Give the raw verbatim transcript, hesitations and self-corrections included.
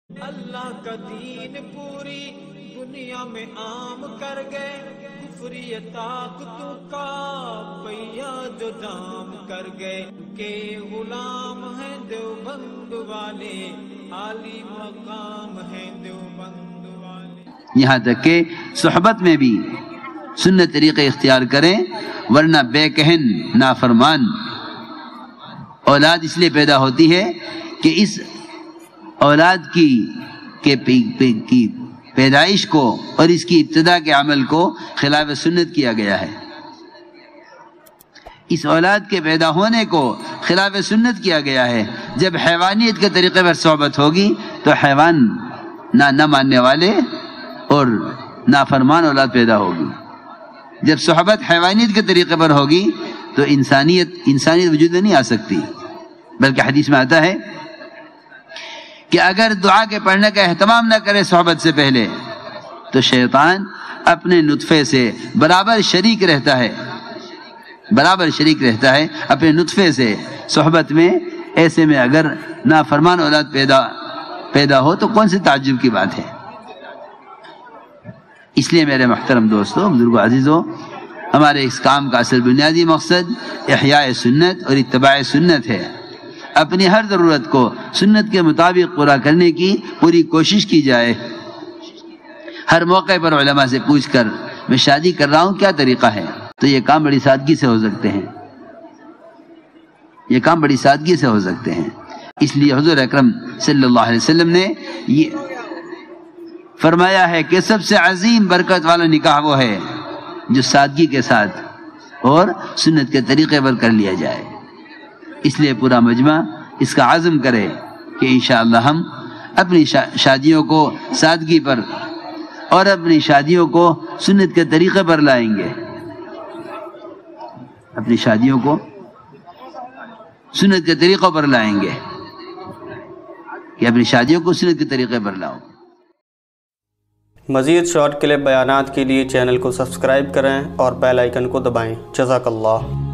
اللہ کا دین پوری دنیا میں عام کر گئے، کفری طاقتوں کا پہیا جو جام کر گئے، کہ غلام ہیں دیوبند والے، عالی مقام ہیں دیوبند والے۔ یہاں تک کہ صحبت میں بھی سنت طریقے اختیار کریں، ورنہ بے کہن نافرمان اولاد اس لیے پیدا ہوتی ہے کہ اس اولاد کی کے کی پیدائش کو اور اس کی ابتدا کے عمل کو خلاف سنت کیا گیا ہے۔ اس اولاد کے پیدا ہونے کو خلاف سنت کیا گیا ہے۔ جب حیوانیت کے طریقے پر صحبت ہوگی تو حیوان نہ نہ ماننے والے اور نافرمان اولاد پیدا ہوگی۔ جب صحبت حیوانیت کے طریقے پر ہوگی تو انسانیت انسانیت وجود میں نہیں آ سکتی، بلکہ حدیث میں آتا ہے کہ اگر دعا کے پڑھنے کا اہتمام نہ کرے صحبت سے پہلے تو شیطان اپنے نطفے سے برابر شریک رہتا ہے برابر شریک رہتا ہے اپنے نطفے سے صحبت میں۔ ایسے میں اگر نافرمان اولاد پیدا پیدا ہو تو کون سی تعجب کی بات ہے۔ اس لیے میرے محترم دوستو، بزرگو، عزیزو، ہمارے اس کام کا اصل بنیادی مقصد احیاء سنت اور اتباع سنت ہے۔ اپنی ہر ضرورت کو سنت کے مطابق پورا کرنے کی پوری کوشش کی جائے۔ ہر موقع پر علماء سے پوچھ کر میں شادی کر رہا ہوں کیا طریقہ ہے، تو یہ کام بڑی سادگی سے ہو سکتے ہیں یہ کام بڑی سادگی سے ہو سکتے ہیں اس لیے حضور اکرم صلی اللہ علیہ وسلم نے یہ فرمایا ہے کہ سب سے عظیم برکت والا نکاح وہ ہے جو سادگی کے ساتھ اور سنت کے طریقے پر کر لیا جائے۔ اس لیے پورا مجمع اس کا عزم کرے کہ انشاءاللہ ہم اپنی شادیوں کو سادگی پر اور اپنی شادیوں کو سنت کے طریقے پر لائیں گے اپنی شادیوں کو سنت کے طریقوں پر لائیں گے کہ اپنی شادیوں کو سنت کے طریقے پر لاؤ۔ مزید شارٹ کلپ بیانات کے لیے چینل کو سبسکرائب کریں اور بیل آئیکن کو دبائیں۔ جزاک اللہ۔